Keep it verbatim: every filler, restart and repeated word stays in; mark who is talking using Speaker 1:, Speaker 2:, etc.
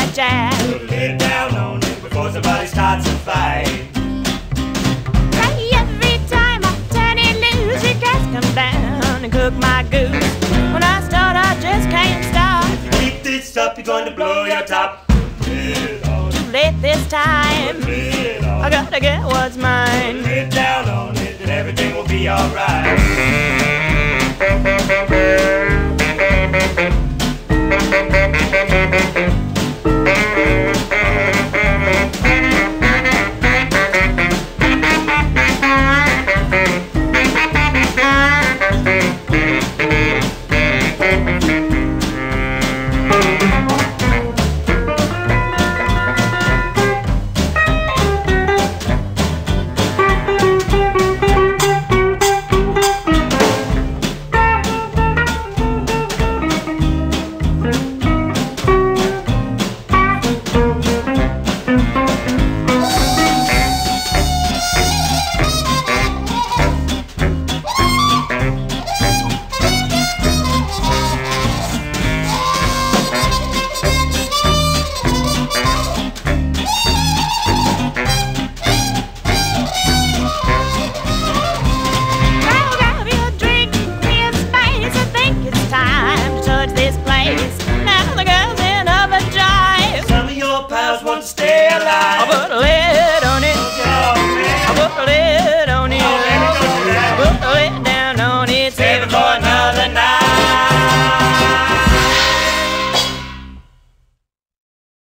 Speaker 1: jack.
Speaker 2: Lay down on it before somebody starts a fight.
Speaker 1: Hey, every time I turn it loose, you guys come down and cook my goose. When I start, I just can't stop.
Speaker 2: If you keep this up, you're going to blow your top. Lay it on.
Speaker 1: Too late this time.
Speaker 2: Lay it on.
Speaker 1: I gotta get what's mine.
Speaker 2: Lay down on it, and everything will be alright.